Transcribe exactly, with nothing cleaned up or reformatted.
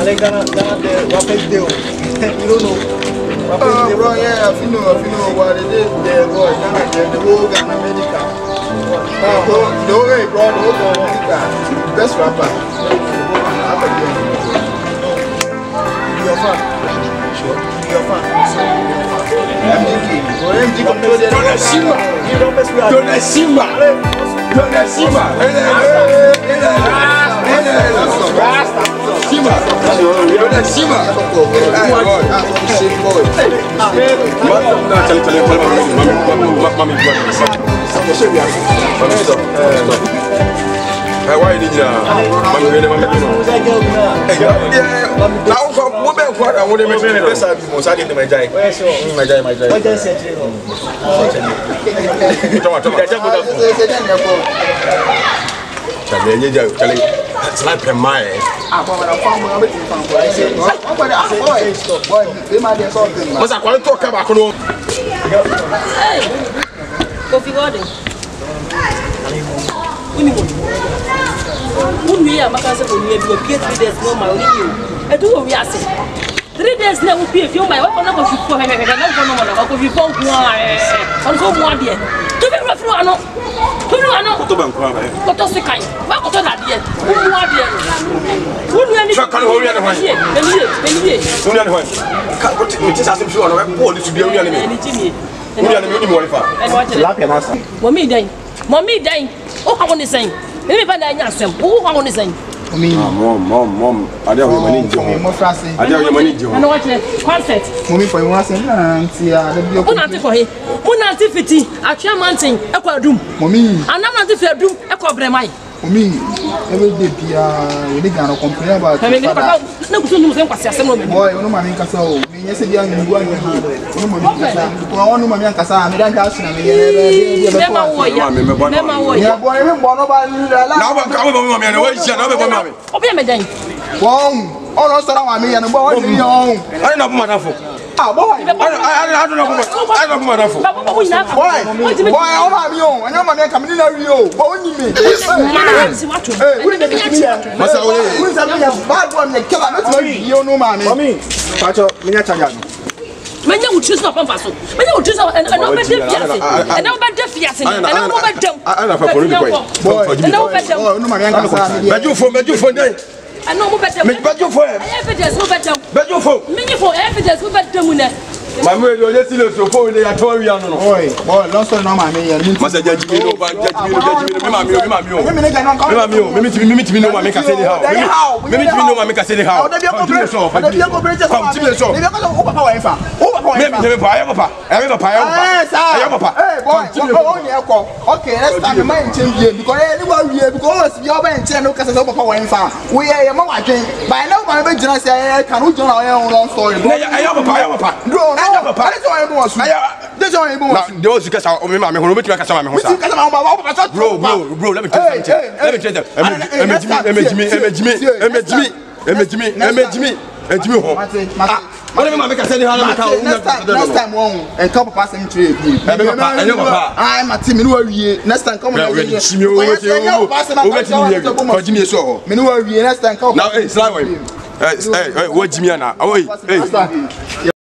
Ale Ghana, Ghana, the Rapid deal. You don't know. Oh, bro, yeah, I feel I feel what it is. The boy, the whole Ghana medical. The whole way, bro, the whole medical. Best rapper. Your fan. Sure. Your fan. M D K. M D K. Don't Shima. Don't Shima. Don't Shima. Shima. Don't Shima. Hey, why did you? Mommy, really, mommy, you know. Hey, yeah. Now, what about what I want to make the best of you? I didn't my jai. My jai, my jai. What does it say? Charlie, Charlie, it's like a mile. I'm going to farm a bit from what I said. I'm going to say, boy, they might be something. What's I want to talk about? Coffee garden. We are Macassa, we have three days, no, my only. I do what we are saying. Three days now, we feel my weapon of you for him, and I don't know if you found one. I'm so one day. To be rough, no, no, no, what does the kind? What was that yet? Who are there? Who do you need to hold your hand? Who are the one? Can't put it as if you are a poor to be a real enemy. Who are the minimum? And what you laugh at us? Mommy, dying. Mommy, dying. Oh, I want to say. Everybody, I know. Oh, I want to say. Mom, mom, mom. I don't have money. I don't have money. I know what you concert. Mommy, for you, I say, Auntie, I'll be okay for him. One auntie fifty, a chairman thing, a quadroom. Mommy, and I'm not if you're doom, a quabremai. Mommy, every day, we didn't complain about having no same question. Boy, no money, Casso. Yes, you are going to have it. No money, no money, Casa, I don't have to. Never worry, never worry. Now, I'm coming over here. Open me then. Wow, all of me and a boy. I don't know what ah, boy, I don't know. I don't know what Boy, boy, all of you, and your man coming in a Rio. What you mean? Hey, who is the Massa? Who is a bad one? The killer, that's why you know, mommy. Pacho, Minata. When you choose up on Paso, when you choose up and no better fiancé, and no better fiancé, and no better. I don't have a political boy, no better. No, man, but you for, but you for day. I know better. But you for evidence, no better. But you for me for evidence, no better. My mother, you're still so poor. They are told you, boy, boy, lost no man. Must judge me, no, but judge me, judge me, Mamma, Mamma, Mamma, Mimi, Mimi, Mimi, no, make a say how. Mimi, no, make a say how. Let me go to so. Let me go to so. Let me go to Papa. Maybe Papa. I have a pie. I have a pie. Okay, let's start the mind change because anyone here because you're going to look at the Papa wine farm. We are a mama drink. By now, my big general say, I can't do our own story. I have a pie. I have a pie. I have a pie. That's all I want. Those guys are on my home. Which I can bro, bro, bro, let me tell you. Let me tell you. Image me, image me, image me, image me, image me, image me, image me. What do you make a say? Next time, one and couple passing trade. I'm a team. Next time, come on. Next time, come on. Now, hey, slide away. Hey, hey, what Jimmy? Now, oh, hey.